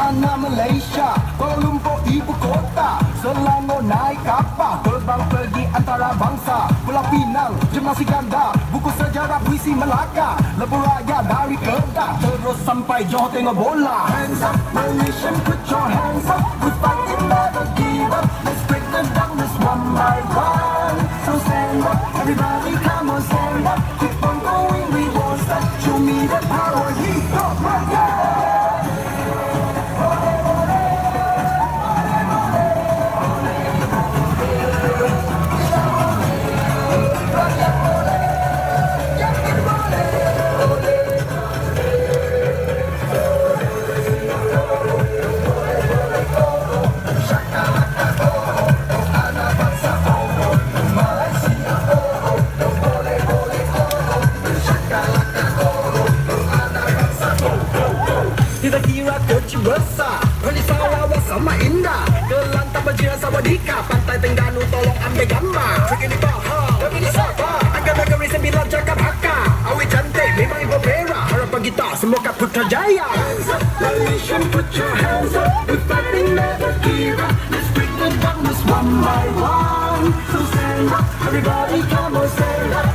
Tanah Malaysia, Kuala Lumpur ibu kota, Selangor naik kapal, terbang pergi antara bangsa, Pulau Pinang, Jemasi Ganda, buku sejarah puisi Melaka, Lebuh Raya dari Kedah, terus sampai Johor tengok bola. Hands up Malaysian, put your hands up, we fighting never give up, let's break the darkness one by one. So stand up, everybody come on stand up, keep on going, we won't stop, show me the power, hip hop, yeah. Kita kira kecil besar, Perlis Sarawak sama indah, Kelantan berjiran Sawadika, Pantai Tengganu tolong ambil gambar. Trik ini faham, kami ni sabar, Agak-agak reason bila cakap haka, Awi cantik memang ibu merah, harapan kita semua kat Putrajaya. Hands up Malaysian, put your hands up, we fighting never give up, let's break the darkness one by one. So stand up, everybody come on stand up,